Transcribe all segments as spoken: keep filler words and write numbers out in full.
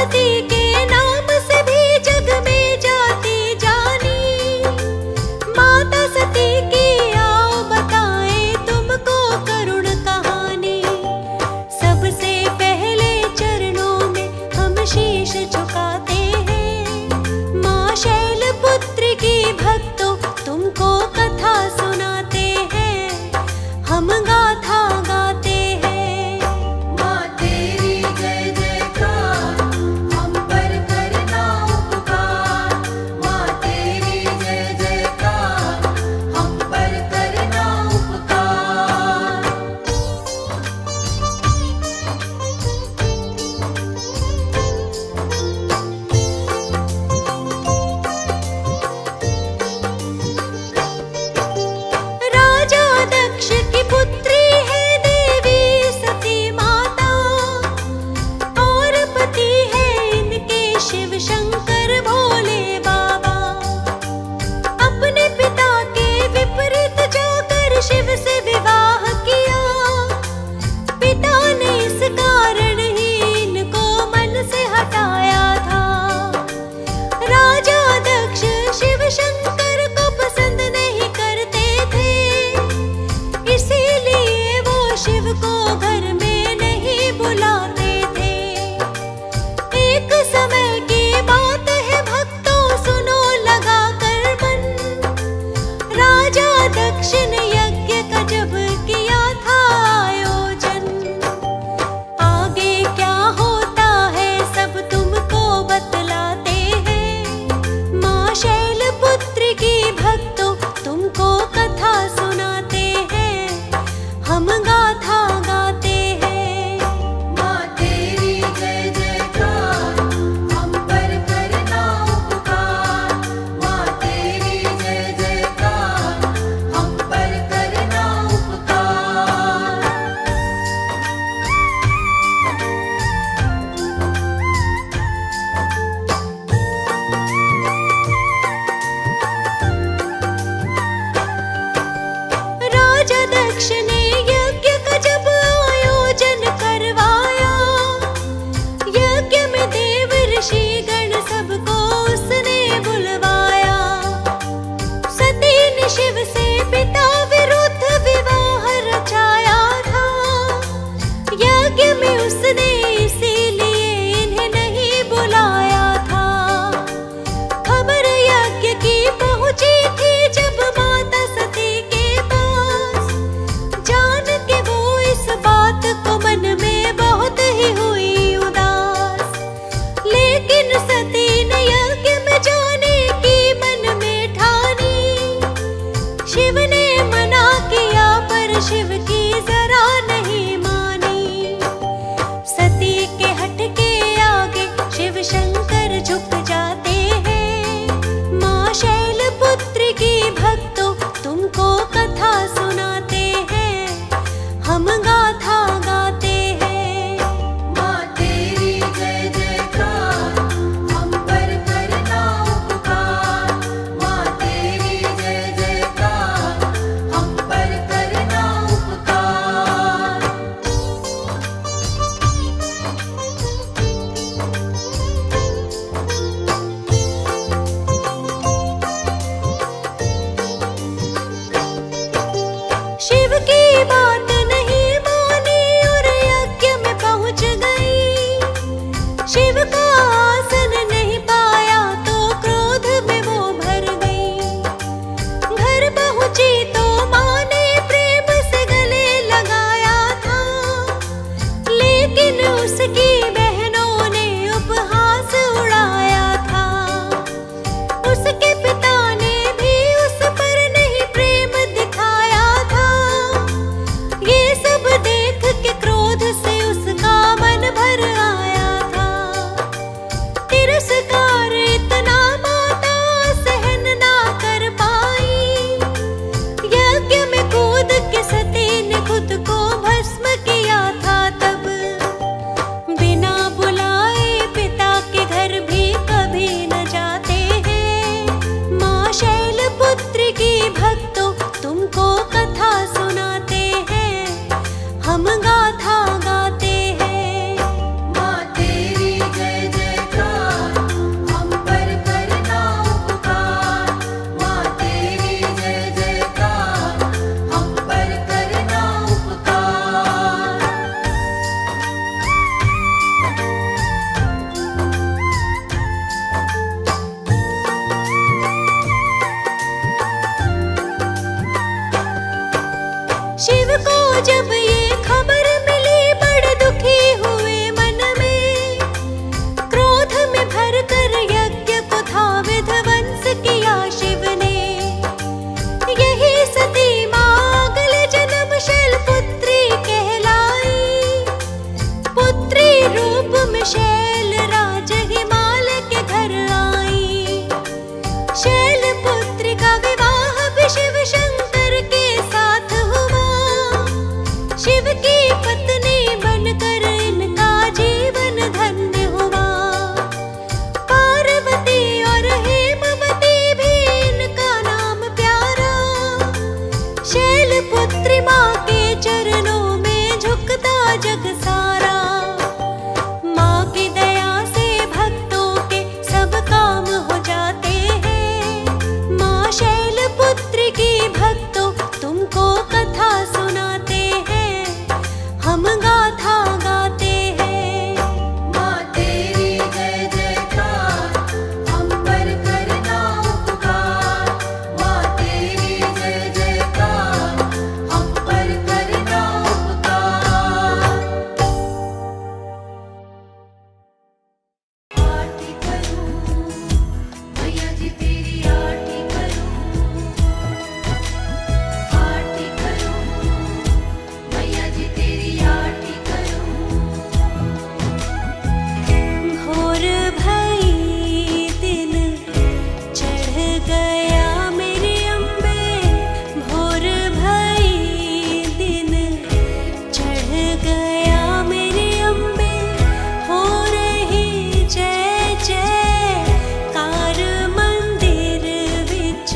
बिन तुम शैल राज हिमालय के घर आई। शैल पुत्री का विवाह भी शिव शंकर के साथ हुआ। शिव की पत्नी बनकर इनका जीवन धन्य हुआ। पार्वती और हेमवती भी इनका नाम प्यारा। शैल पुत्री माँ के चरणों में झुकता जग सारा। माँ की दया से भक्तों के सब काम हो जाते हैं। माँ शैल पुत्री की भक्तों तुमको कथा सुनाते हैं, हम गाथा गाते हैं। माँ तेरी जय जयकार, हम पर करना उपकार। माँ तेरी जय जयकार, हम पर करना उपकार। आरती करूं मैया जी तेरी आरती करूं। आरती करूं मैया जी तेरी आरती करूं। भोर भई दिन चढ़ गया मेरी अम्बे। भोर भई दिन चढ़ गया मेरी अम्बे। हो रही जय जयकार मंदिर विच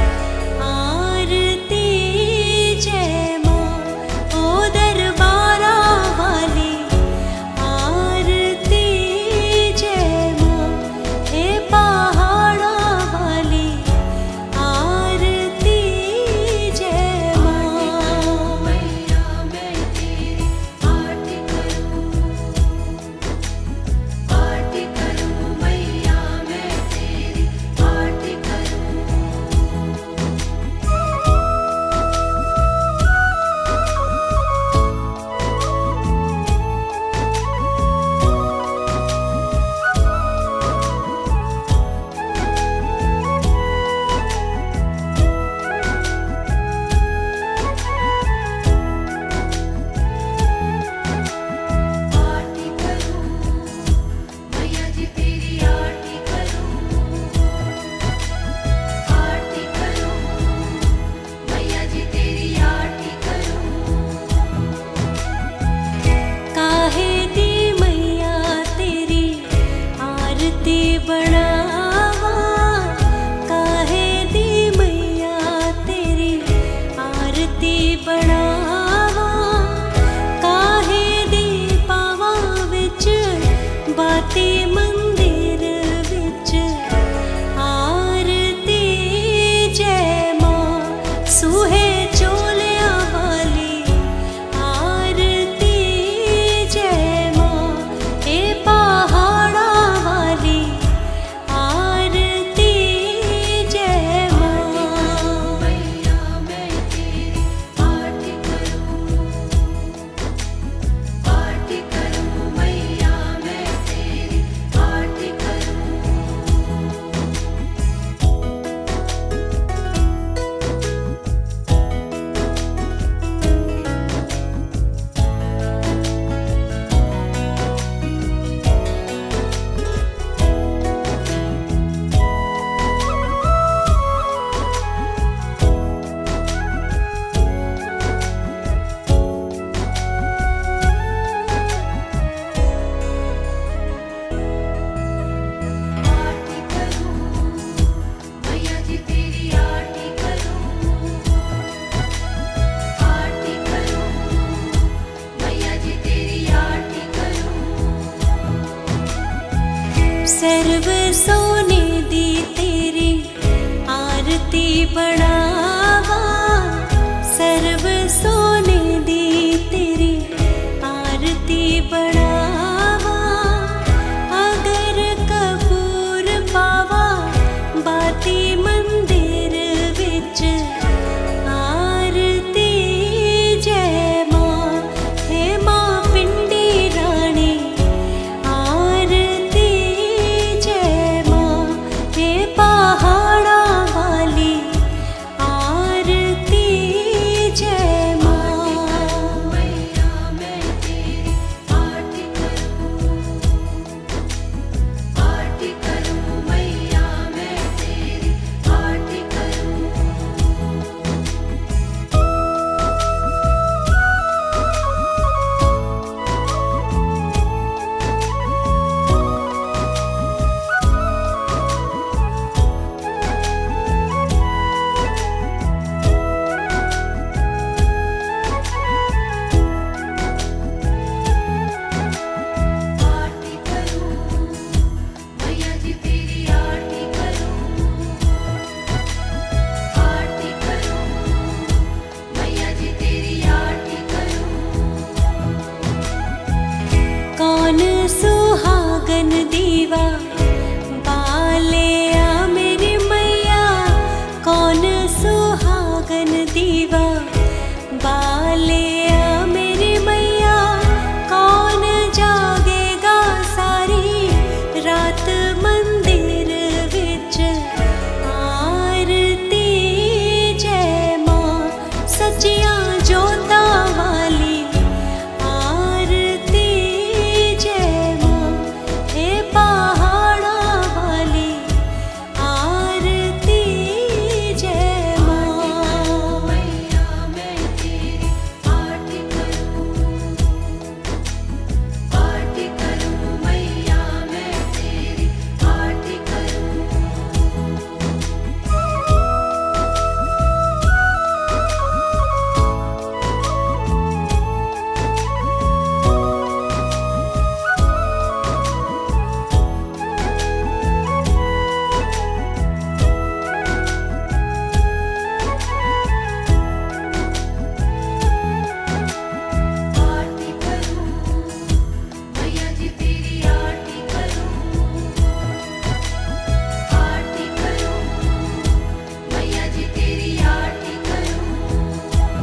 आरती। जय माँ ओ दरबारा वाली आरती। जय माँ हे पहाड़ा वाली आरती। जय माँ मैया मैं तेरी आरती करूं। आरती करूं मैया मैं तेरी आरती करूं। आरती करूं मैया जी तेरी आरती करूं। आरती करूं मैया जी तेरी आरती करूं। काहे दी मैया तेरी आरती बढ़ावा। काहे दी मैया तेरी आरती बढ़ावा। काहे दी पावा विच बाती मंदिर विच आरती। जय माँ सूहे चोलिया वाली आरती। जय माँ हे पहाड़ा वाली आरती। जय माँ मैया मैं तेरी आरती करूं। आरती करूं मैया मैं तेरी आरती करूं। आरती करूं मैया जी तेरी आरती करूं। आरती करूं मैया जी तेरी आरती करूं। सर्व सोने दी तेरी आरती बढ़ावा। सर्व सोने दी तेरी आरती बढ़ावा। अगर कपूर पावा बाती मंदिर विच आरती। जय माँ हे माँ पिंडी रानी आरती। जय माँ हे पहाड़ा वाली सुहागन दीवा बाले आ मेरी मैया। कौन सुहागन दीवा बाले आ मेरी मैया। कौन जागेगा सारी रात मंदिर विच आरती। जय मां सचिया जोता वाली आरती। जय मां हे पहाड़ा वाली आरती। जय मां मैया मैं तेरी आरती करूं, आरती करूं मैया मैं तेरी आरती करूं। आरती करूं मैया जी तेरी आरती करूं, आरती करूं मैया जी तेरी आरती करूं।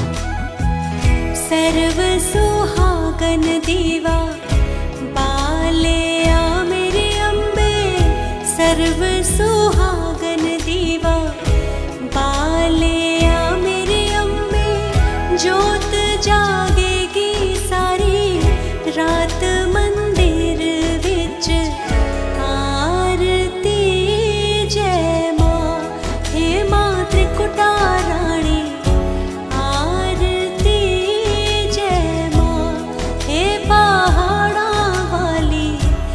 सर्व सुहागन दीवा बाले आ मेरी अम्बे। सर्व सुहागन दीवा बाले आ मेरी अम्बे। जोत जागेगी सारी रात मंदिर विच आरती। जय मां हे मां त्रिकुटा रानी आरती। जय मां हे पहाड़ा वाली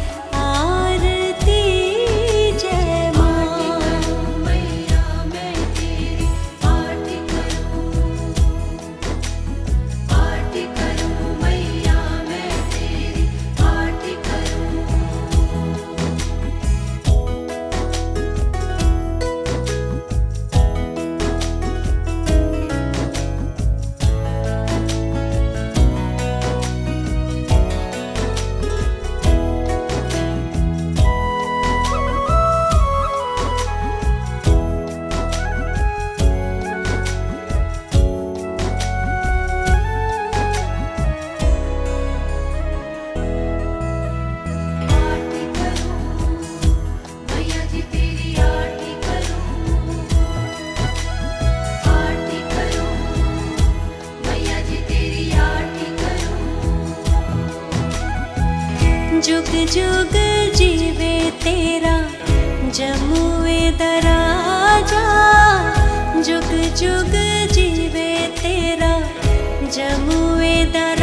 आरती। जय मां मैया मैं तेरी आरती करूं, आरती करूं मैया मैं तेरी आरती करूं। आरती करूं मैया जी तेरी आरती करूं, आरती करूं मैया जी तेरी आरती करूं। जुग जुग जीवे तेरा जमुए दराजा। जुग जुग जीवे तेरा जमुए दराजा।